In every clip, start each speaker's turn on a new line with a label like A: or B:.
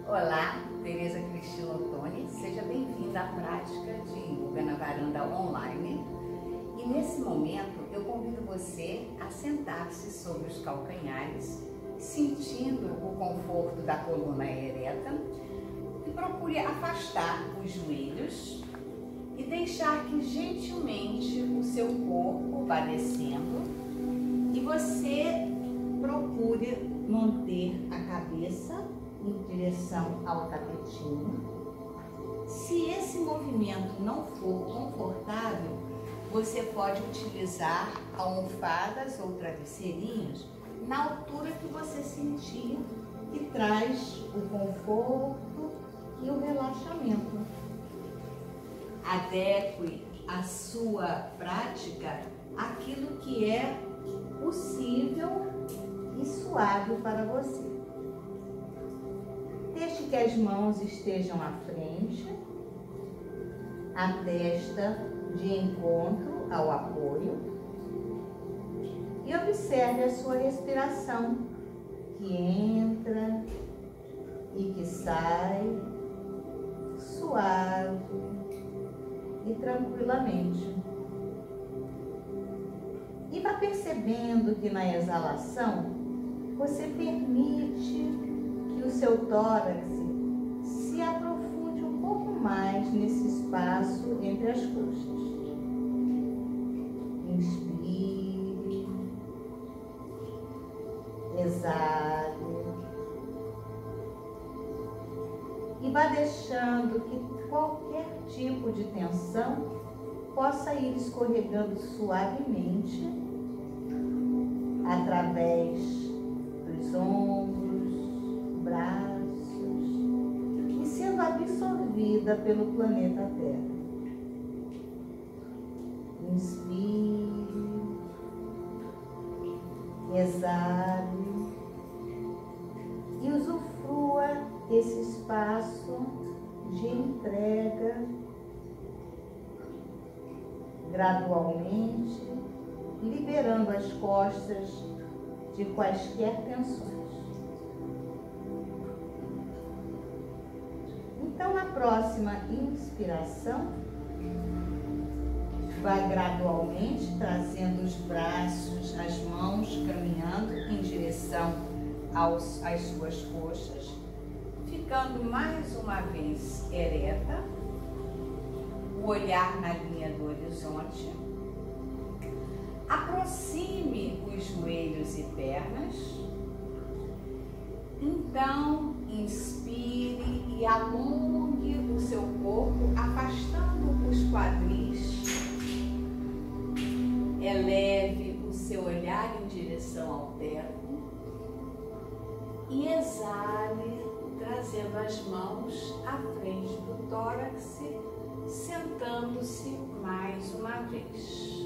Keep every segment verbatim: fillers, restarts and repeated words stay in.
A: Olá, Tereza Cristina Ottoni, seja bem-vinda à prática de yoga na varanda online. E nesse momento eu convido você a sentar-se sobre os calcanhares, sentindo o conforto da coluna ereta, e procure afastar os joelhos e deixar que gentilmente o seu corpo vá descendo e você procure manter a cabeça em direção ao tapetinho. Se esse movimento não for confortável, você pode utilizar almofadas ou travesseirinhos na altura que você sentir que traz o conforto e o relaxamento. Adeque a sua prática àquilo que é possível e suave para você. Deixe que as mãos estejam à frente, a testa de encontro ao apoio, e observe a sua respiração, que entra e que sai, suave e tranquilamente. E vá percebendo que na exalação você permite que o seu tórax se aprofunde um pouco mais nesse espaço entre as coxas. Inspire, exale e vá deixando que qualquer tipo de tensão possa ir escorregando suavemente através dos ombros, braços e sendo absorvida pelo planeta Terra. Inspire, exale e usufrua esse espaço de entrega gradualmente, liberando as costas de quaisquer tensões. Então, na próxima inspiração, vá gradualmente trazendo os braços, as mãos, caminhando em direção aos, às suas coxas, ficando mais uma vez ereta, o olhar na linha do horizonte. Aproxime os joelhos e pernas. Então, inspire e alongue o seu corpo, afastando os quadris. Eleve o seu olhar em direção ao teto. E exale, trazendo as mãos à frente do tórax, sentando-se mais uma vez.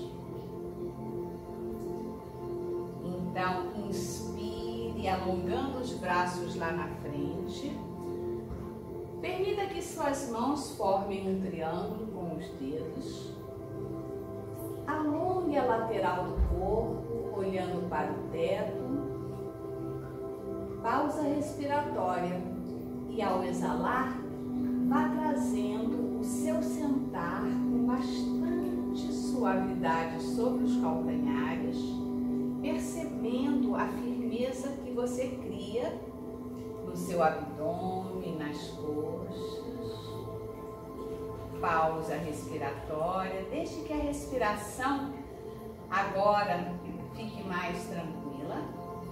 A: Então, inspire, alongando os braços lá na frente. Permita que suas mãos formem um triângulo com os dedos. Alongue a lateral do corpo, olhando para o teto. Pausa respiratória. E ao exalar, vá trazendo o seu sentar com bastante suavidade sobre os calcanhares, percebendo a firmeza que você cria no seu abdômen, nas coxas. Pausa respiratória, deixe que a respiração agora fique mais tranquila.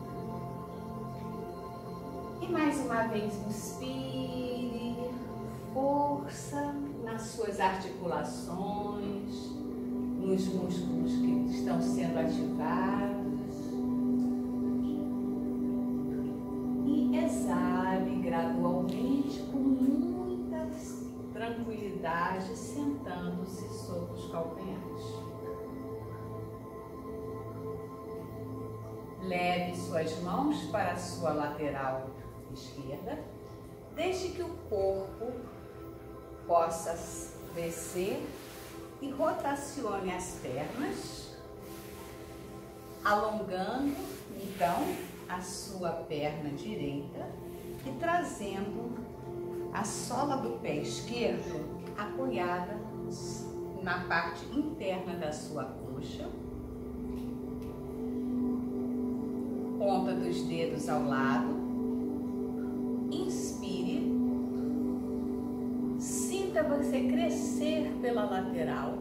A: E mais uma vez inspire, força nas suas articulações, nos músculos que estão sendo ativados. E exale gradualmente com muita tranquilidade, sentando-se sobre os calcanhares. Leve suas mãos para a sua lateral esquerda. Deixe que o corpo possa descer e rotacione as pernas, alongando então a sua perna direita e trazendo a sola do pé esquerdo apoiada na parte interna da sua coxa, ponta dos dedos ao lado. Inspire, sinta você crescer pela lateral,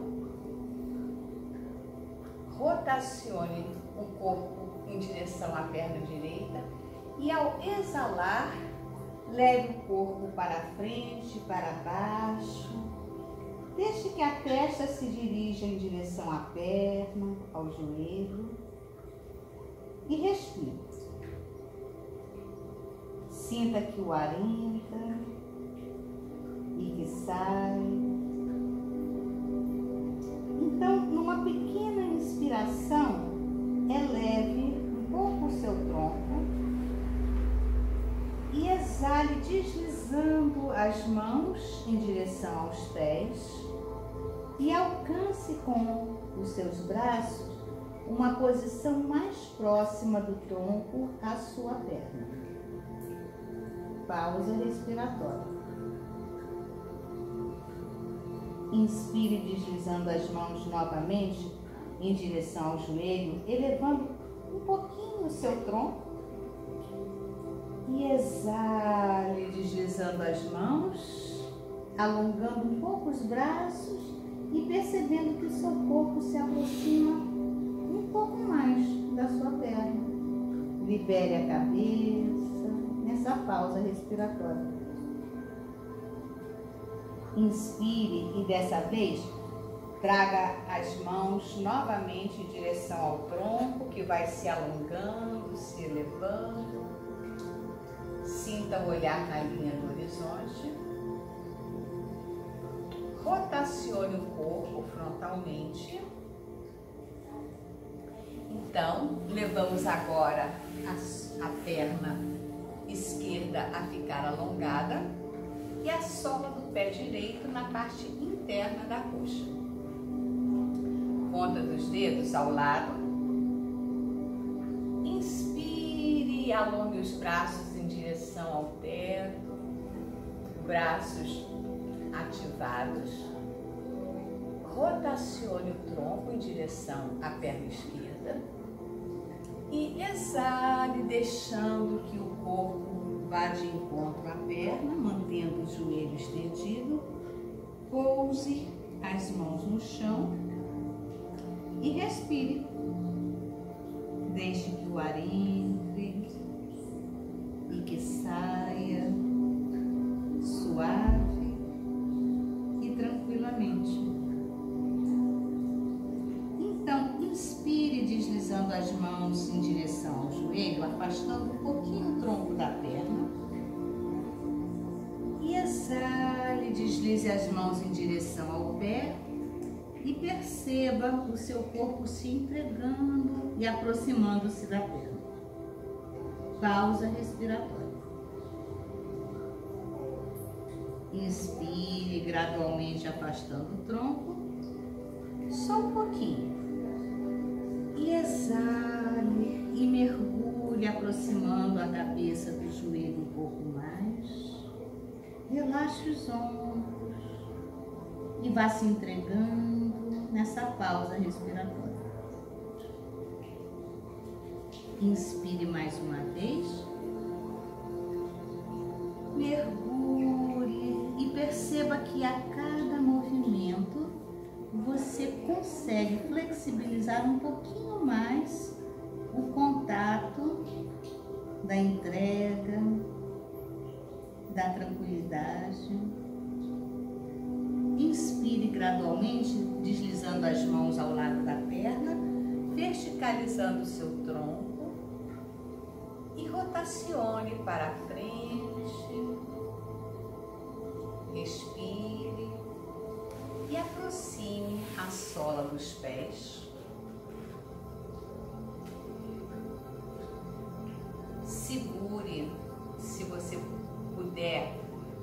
A: rotacione o corpo em direção à perna direita e ao exalar, leve o corpo para frente, para baixo. Deixe que a testa se dirija em direção à perna, ao joelho. E respire. Sinta que o ar entra e que sai. Então, numa pequena inspiração, eleve um pouco o seu tronco e exale deslizando as mãos em direção aos pés e alcance com os seus braços uma posição mais próxima do tronco à sua perna. Pausa respiratória. Inspire deslizando as mãos novamente em direção ao joelho, elevando um pouquinho o seu tronco. E exale deslizando as mãos, alongando um pouco os braços e percebendo que o seu corpo se aproxima um pouco mais da sua perna. Libere a cabeça nessa pausa respiratória. Inspire e dessa vez traga as mãos novamente em direção ao tronco, que vai se alongando, se elevando. Sinta o olhar na linha do horizonte. Rotacione o corpo frontalmente. Então, levamos agora a, a perna esquerda a ficar alongada e a sola do pé direito na parte interna da coxa. Ponta dos dedos ao lado. Inspire e alongue os braços em direção ao teto, braços ativados. Rotacione o tronco em direção à perna esquerda e exale, deixando que o corpo vá de encontro à perna, mantendo o joelho estendido. Pouse as mãos no chão e respire. Deixe que o ar entre e que saia suave e tranquilamente. Então, inspire deslizando as mãos em direção ao joelho, afastando um pouquinho o tronco da perna. E exale, deslize as mãos em direção ao pé e perceba o seu corpo se entregando e aproximando-se da perna. Pausa respiratória. Inspire gradualmente afastando o tronco, só um pouquinho. E exale e mergulhe aproximando a cabeça do joelho um pouco mais. Relaxe os ombros e vá se entregando nessa pausa respiratória. Inspire mais uma vez. Mergulhe e perceba que a cada movimento você consegue flexibilizar um pouquinho mais o contato da entrega, da tranquilidade. Inspire gradualmente, deslizando as mãos ao lado da perna, verticalizando o seu tronco e rotacione para frente. Respire e aproxime a sola dos pés. Segure, se você puder,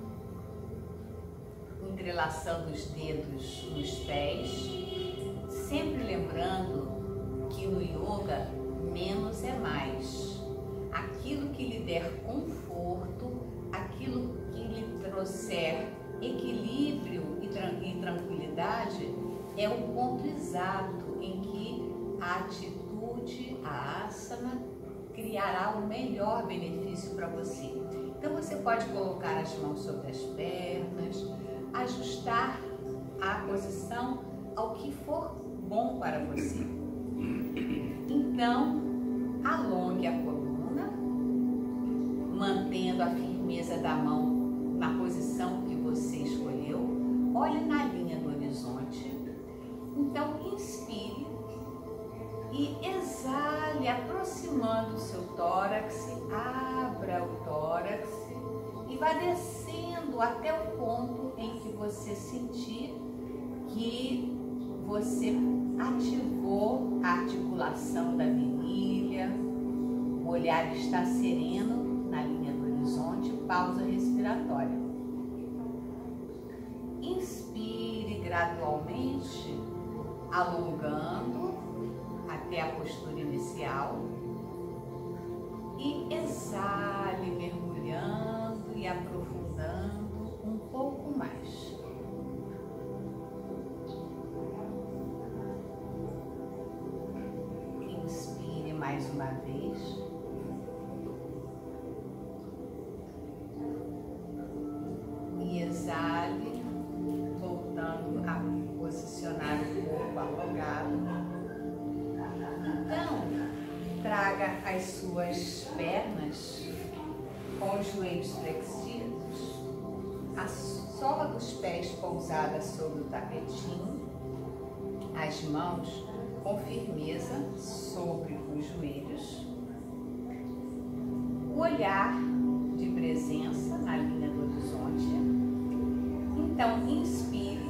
A: entrelaçando os dedos nos pés, sempre lembrando que no yoga menos é mais. Aquilo que lhe der conforto, aquilo que lhe trouxer equilíbrio e, tran e tranquilidade, é o ponto exato em que a atitude, a asana, criará o melhor benefício para você. Então você pode colocar as mãos sobre as pernas, ajustar a posição ao que for bom para você. Então, alongue a coluna, mantendo a firmeza da mão na posição que você escolheu. Olhe na linha do horizonte. Então, inspire e exale, aproximando o seu tórax. Abra o tórax e vá descendo até o ponto em que você sentir que você ativou a articulação da virilha, o olhar está sereno na linha do horizonte, pausa respiratória. Inspire gradualmente, alongando até a postura inicial e exale, mergulhando e aprofundando um pouco mais. Inspire mais uma vez. E exale, voltando a posicionar o corpo alongado. Então, traga as suas pernas com os joelhos flexíveis, a sola dos pés pousada sobre o tapetinho, as mãos com firmeza sobre os joelhos, o olhar de presença na linha do horizonte. Então, inspire,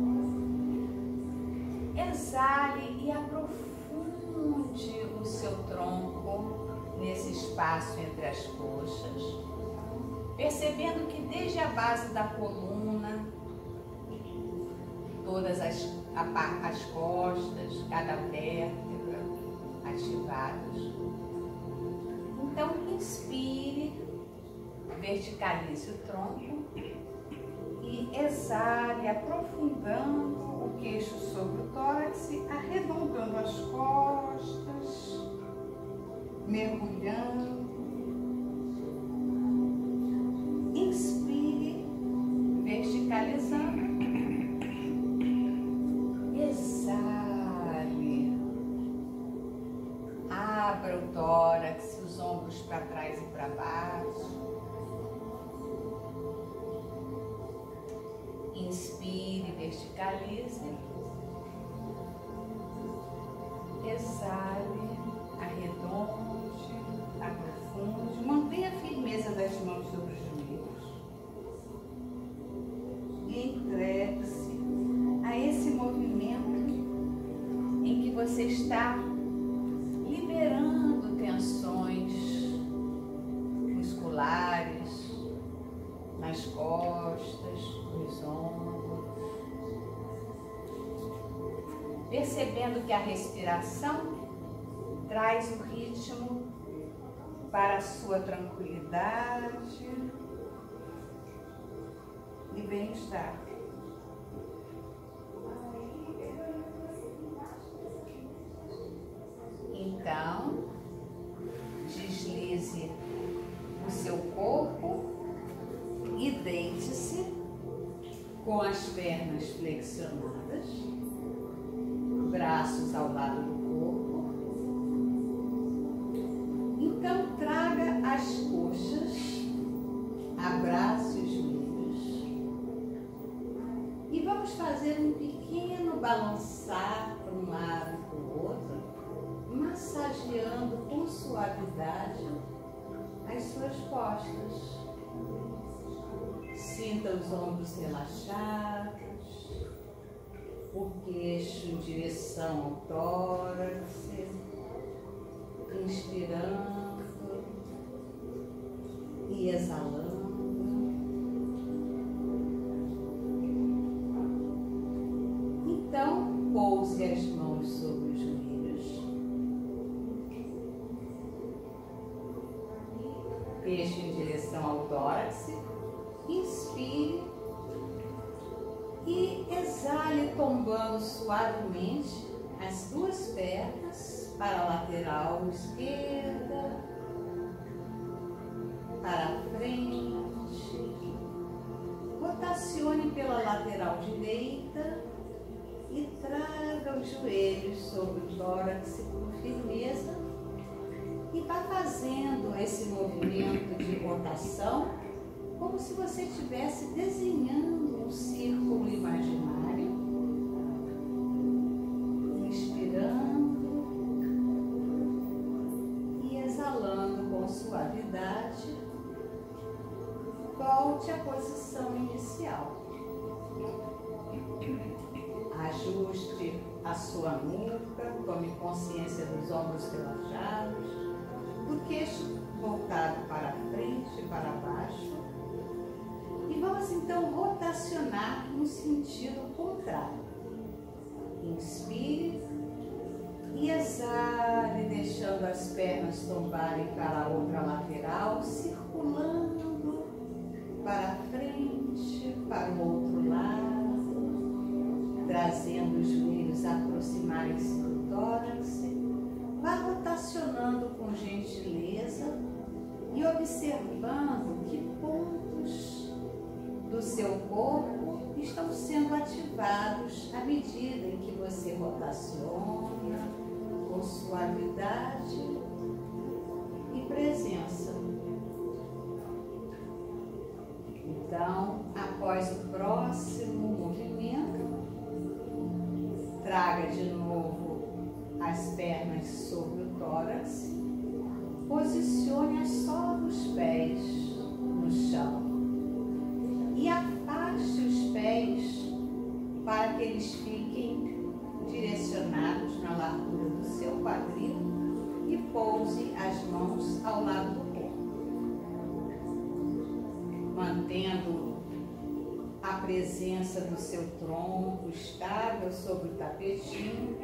A: exale e aprofunde o seu tronco nesse espaço entre as coxas, percebendo que desde a base da coluna, todas as, a, as costas, cada vértebra ativados. Então, inspire, verticalize o tronco e exale, aprofundando o queixo sobre o tórax, arredondando as costas, mergulhando. Inspire, verticalizando. Exale. Abra o tórax, os ombros para trás e para baixo. Inspire, verticalize. Exale, arredonde, aprofunde. Mantenha a firmeza das mãos sobre os joelhos. E entregue-se a esse movimento em que você está liberando tensões musculares nas costas, nos ombros, percebendo que a respiração traz o ritmo para a sua tranquilidade e bem-estar. Então, deslize o seu corpo e deite-se com as pernas flexionadas, braços ao lado do corpo. Então, traga as coxas, abrace os joelhos e vamos fazer um pequeno balançar para um lado e para o outro, massageando com suavidade as suas costas. Sinta os ombros relaxados, o queixo em direção ao tórax, inspirando e exalando. Então, pouse as mãos sobre os joelhos. Queixo em direção ao tórax. Inspire. levando suavemente as duas pernas para a lateral esquerda, para a frente, rotacione pela lateral direita e traga os joelhos sobre o tórax com firmeza e vá fazendo esse movimento de rotação como se você estivesse desenhando um círculo imaginário, inspirando e exalando com suavidade. Volte à posição inicial. Ajuste a sua nuca, tome consciência dos ombros relaxados, do queixo voltado para frente e para baixo. E vamos então rotacionar no sentido contrário. Inspire e exale, deixando as pernas tombarem para a outra lateral, circulando para frente, para o outro lado, trazendo os joelhos a aproximarem-se do tórax. Vá rotacionando com gentileza e observando que pontos do seu corpo estão sendo ativados à medida em que você rotaciona com suavidade e presença. Então, após o próximo movimento, traga de novo as pernas sobre o tórax, posicione a sola dos pés no chão e afaste os pés para que eles fiquem direcionados na largura do seu quadril e pouse as mãos ao lado do corpo, mantendo a presença do seu tronco estável sobre o tapetinho.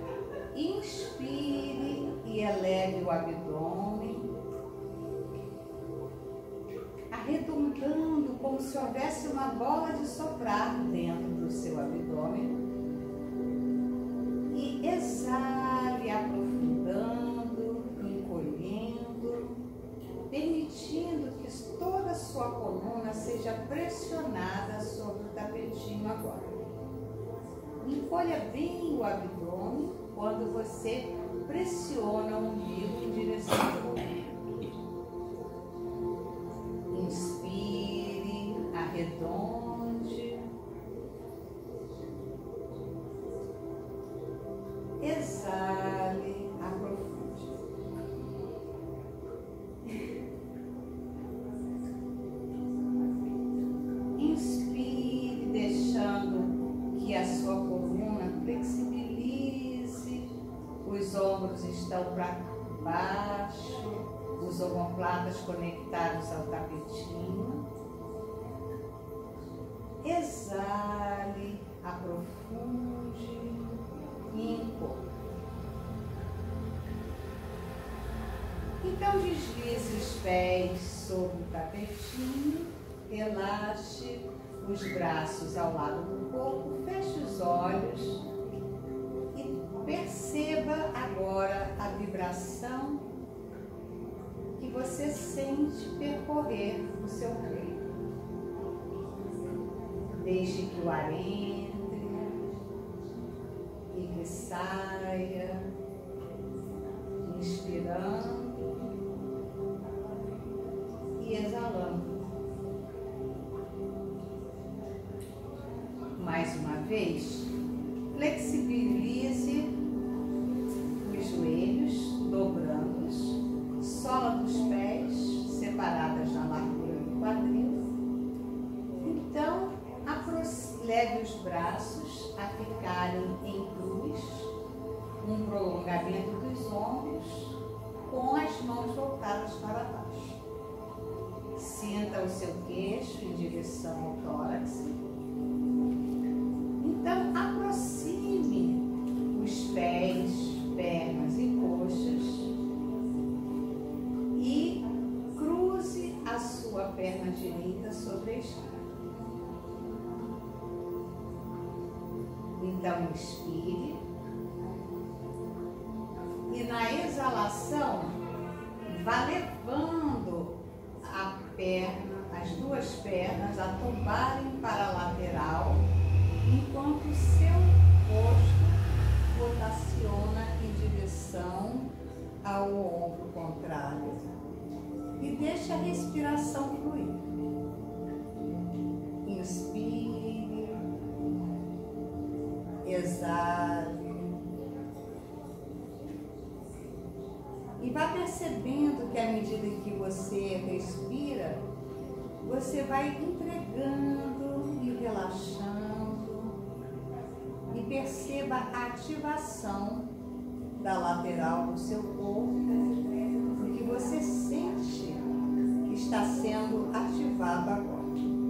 A: Inspire e eleve o abdômen, arredondando como se houvesse uma bola de soprar dentro do seu abdômen. E exale, aprofundando, encolhendo, permitindo que toda a sua coluna seja pressionada sobre o tapetinho agora. Encolha bem o abdômen quando você pressiona o umbigo em direção ao peito. Inspire, arredonde. Exale, aprofunde. Inspire, deixando que a sua coluna flexibilize, os ombros estão para baixo, os omoplatas conectados ao tapetinho. Exale, aprofunde e encolha. Então deslize os pés sobre o tapetinho, relaxe os braços ao lado do corpo, feche os olhos e perceba agora a vibração que você sente percorrer o seu peito. Deixe que o ar entre e que saia, inspirando e exalando. Mais uma vez, flexibilize os joelhos, dobrando-os, sola dos pés separadas na largura do quadril. Então, leve os braços a ficarem em cruz, um prolongamento dos ombros, com as mãos voltadas para baixo. Sinta o seu queixo em direção ao tórax. Então, aproxime os pés, pernas e coxas e cruze a sua perna direita sobre a esquerda. Então, inspire. E na exalação, vá levando a perna, as duas pernas a tombarem para a lateral, enquanto o seu rosto rotaciona em direção ao ombro contrário. E deixe a respiração fluir. Inspire, exale. E vá percebendo que à medida que você respira, você vai entregando e relaxando. E perceba a ativação da lateral do seu corpo, que você sente que está sendo ativado agora.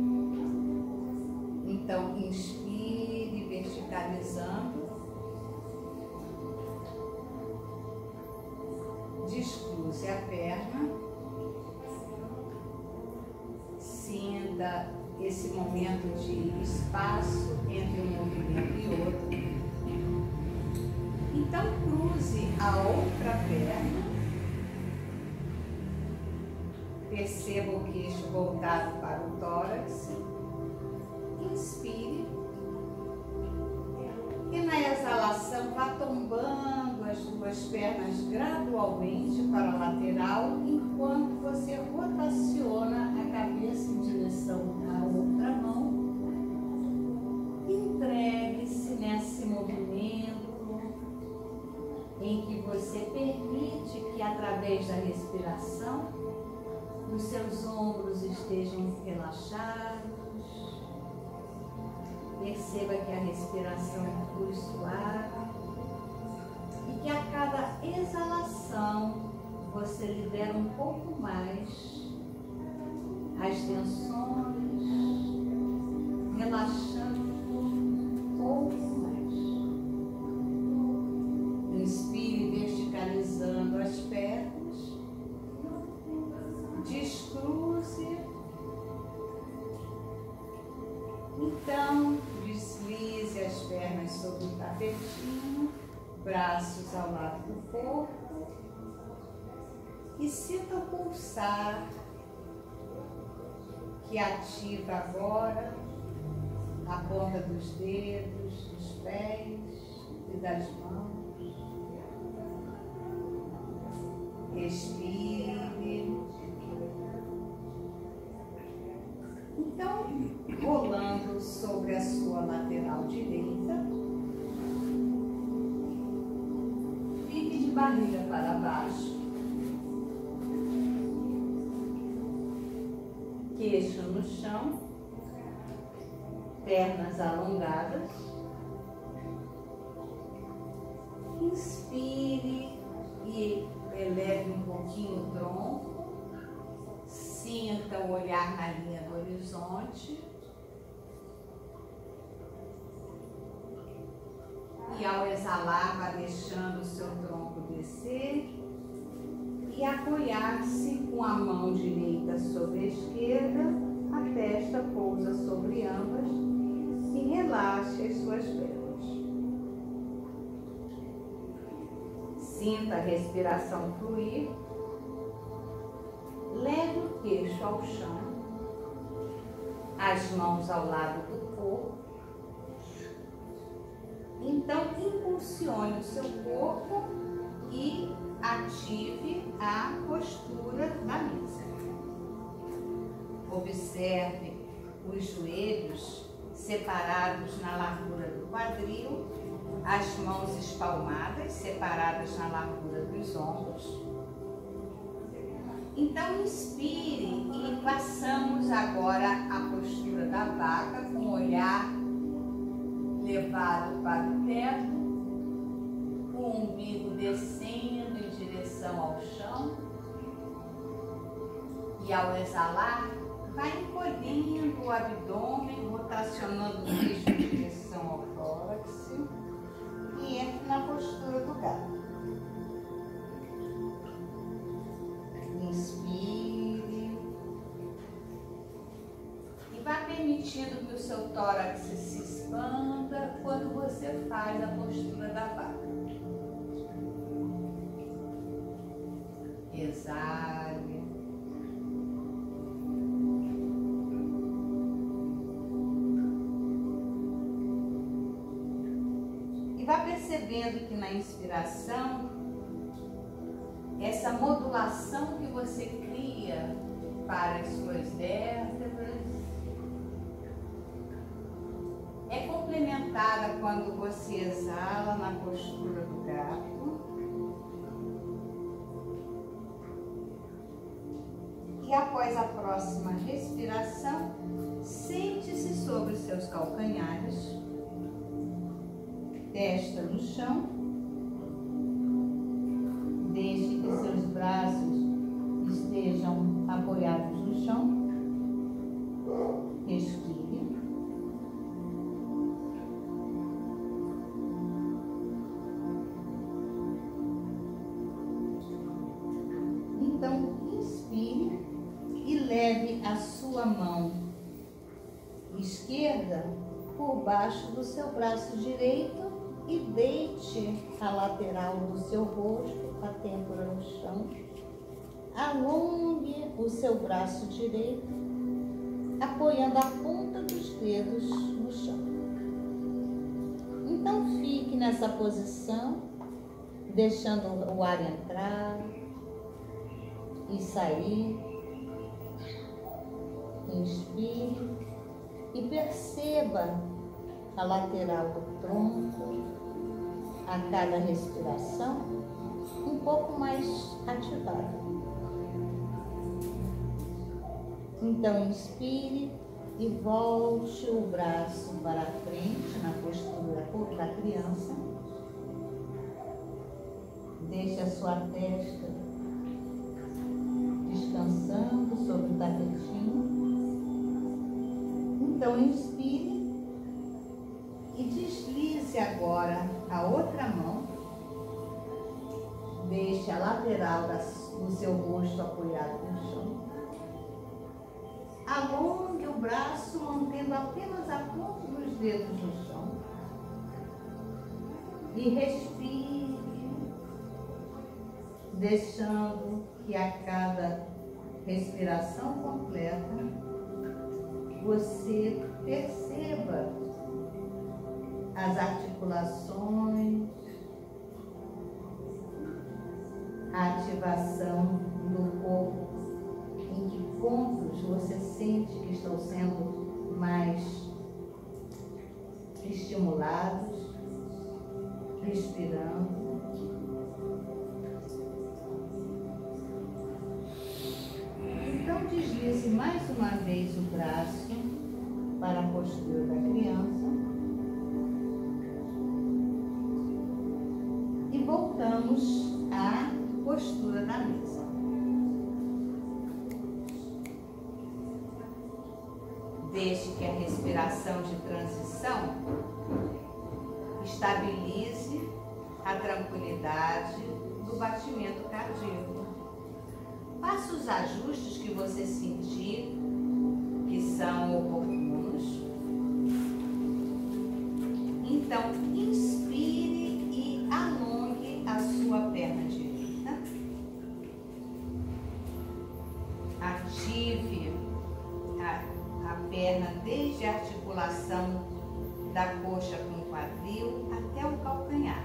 A: Então, inspire, verticalizando. Descruze a perna. Sinta esse momento de espaço entre um movimento e outro. Então, cruze a outra perna. Perceba o queixo voltado para o tórax. Inspire. E na exalação, vá tombando as duas pernas gradualmente para a lateral, enquanto você rotaciona a cabeça em direção à outra mão. Entregue-se nesse movimento em que você permite que, através da respiração, os seus ombros estejam relaxados. Perceba que a respiração flui suave e que a cada exalação você libera um pouco mais as tensões, relaxando um pouco mais. Inspire, verticalizando as pernas. Descruze. Então, deslize as pernas sobre o tapetinho, braços ao lado do corpo e sinta o pulsar que ativa agora a ponta dos dedos, dos pés e das mãos. Respire. Então, rolando sobre a sua lateral direita, fique de barriga para baixo, queixo no chão, pernas alongadas. Inspire e eleve um pouquinho o tronco. Sinta o olhar na linha do horizonte. E ao exalar, vá deixando o seu tronco descer e apoiar-se com a mão direita sobre a esquerda, a testa pousa sobre ambas e relaxe as suas pernas. Sinta a respiração fluir. Leve o queixo ao chão, as mãos ao lado do corpo. Então, impulsione o seu corpo e ative a postura da mesa. Observe os joelhos separados na largura do quadril, as mãos espalmadas separadas na largura dos ombros. Então, inspire e façamos agora a postura da vaca com o olhar levado para o teto, o umbigo descendo em direção ao chão. E ao exalar, vai encolhendo o abdômen, rotacionando o queixo em direção ao tórax e entre na postura do gato. Inspire e vá permitindo permitindo que o seu tórax se expanda quando você faz a postura da vaca. Exale. E vá percebendo que na inspiração, essa modulação que você cria para as suas vértebras é complementada quando você exala na postura do gato. E após a próxima respiração, sente-se sobre os seus calcanhares, testa no chão, deixe que seus braços estejam apoiados no chão, respire. Então, inspire e leve a sua mão esquerda por baixo do seu braço direito e deite a lateral do seu rosto, a têmpora no chão. Alongue o seu braço direito, apoiando a ponta dos dedos no chão. Então fique nessa posição, deixando o ar entrar e sair. Inspire e perceba a lateral do tronco a cada respiração um pouco mais ativada. Então inspire e volte o braço para a frente na postura da criança. Deixe a sua testa descansando sobre o tapetinho. Então inspire e deslize agora a outra mão. Deixe a lateral do seu rosto apoiado no chão. Alongue o braço, mantendo apenas a ponta dos dedos no chão. E respire, deixando que a cada respiração completa você perceba as articulações, a ativação do corpo, em que pontos você sente que estão sendo mais estimulados, respirando. Então deslize mais uma vez o braço para a postura da criança e voltamos à postura da mesa. Deixe que a respiração de transição estabilize a tranquilidade do batimento cardíaco. Faça os ajustes que você sentir que são oportunos. Então, inspire e alongue a sua perna direita. Ative a, a perna desde a articulação da coxa com o quadril até o calcanhar.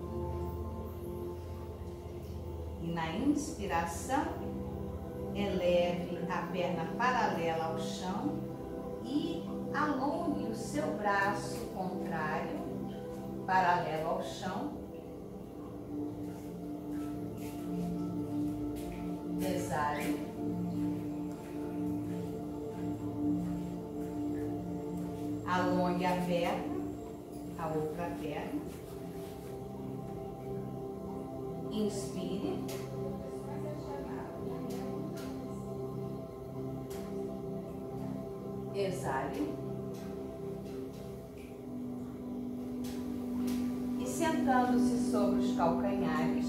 A: E na inspiração, eleve a perna paralela ao chão e alongue o seu braço contrário, paralelo ao chão. Exale. Alongue a perna, a outra perna. Inspire. Exale. E sentando-se sobre os calcanhares,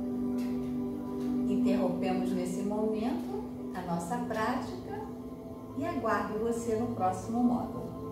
A: interrompemos nesse momento a nossa prática e aguardo você no próximo módulo.